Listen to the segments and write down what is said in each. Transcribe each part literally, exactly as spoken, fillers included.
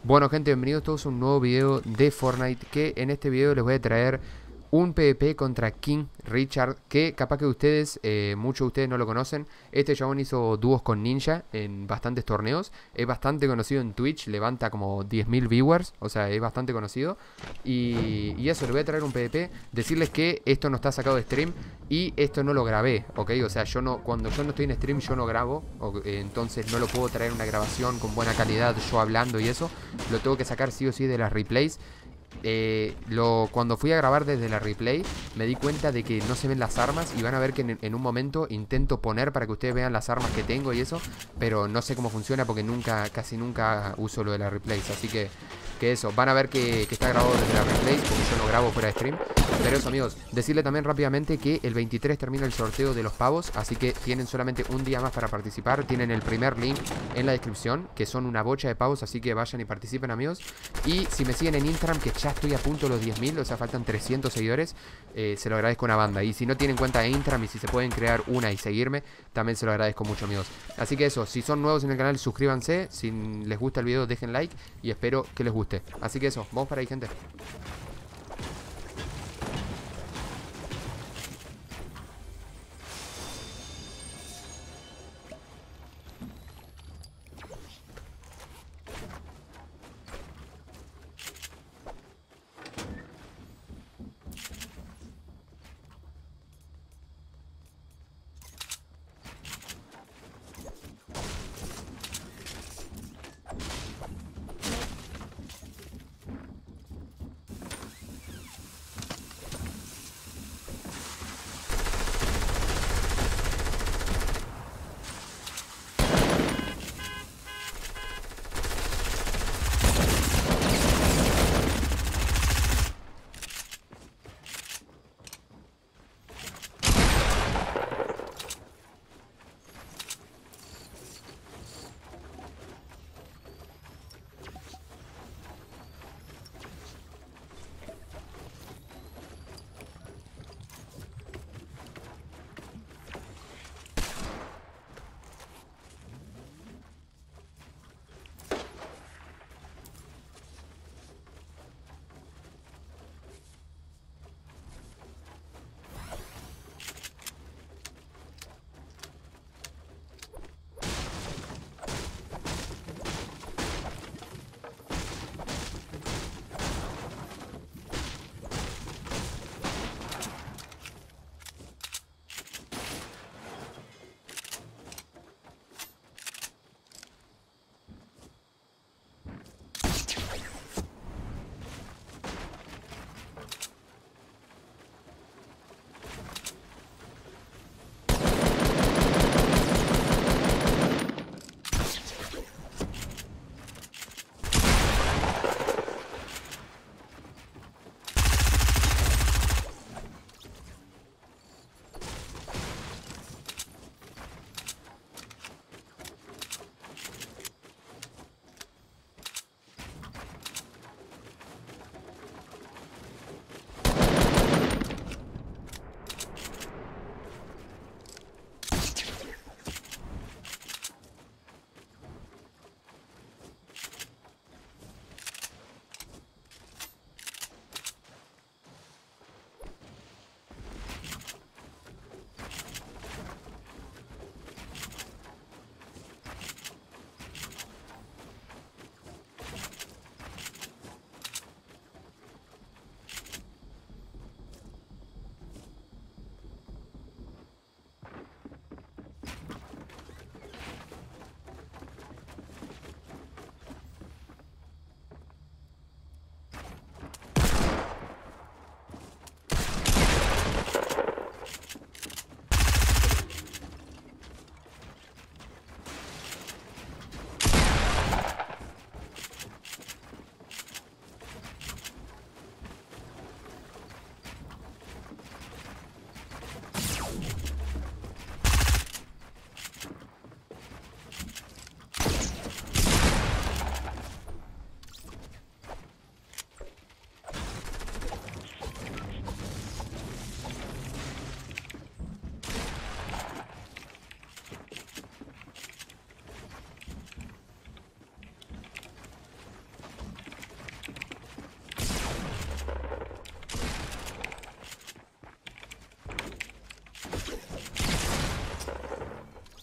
Bueno gente, bienvenidos todos a un nuevo video de Fortnite. Que en este video les voy a traer un PvP contra King Richard, que capaz que ustedes, eh, muchos de ustedes no lo conocen. Este chabón hizo dúos con Ninja en bastantes torneos. Es bastante conocido en Twitch, levanta como diez mil viewers, o sea, es bastante conocido. Y, y eso, les voy a traer un PvP. Decirles que esto no está sacado de stream y esto no lo grabé, ¿ok? O sea, yo no, cuando yo no estoy en stream yo no grabo, o, eh, entonces no lo puedo traer una grabación con buena calidad yo hablando y eso. Lo tengo que sacar sí o sí de las replays. Eh, lo, cuando fui a grabar desde la replay me di cuenta de que no se ven las armas. Y van a ver que en, en un momento intento poner para que ustedes vean las armas que tengo y eso, pero no sé cómo funciona porque nunca, casi nunca uso lo de las replays. Así que, que eso, van a ver que, que está grabado desde la replays porque yo no grabo fuera de stream. Pero eso amigos, decirle también rápidamente que el veintitrés termina el sorteo de los pavos, así que tienen solamente un día más para participar. Tienen el primer link en la descripción, que son una bocha de pavos, así que vayan y participen amigos. Y si me siguen en Instagram, que ya estoy a punto de los diez mil, o sea faltan trescientos seguidores, eh, se lo agradezco una banda. Y si no tienen cuenta de Instagram y si se pueden crear una y seguirme, también se lo agradezco mucho amigos. Así que eso, si son nuevos en el canal suscríbanse, si les gusta el video dejen like y espero que les guste. Así que eso, vamos para ahí gente.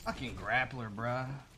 Fucking grappler, bruh.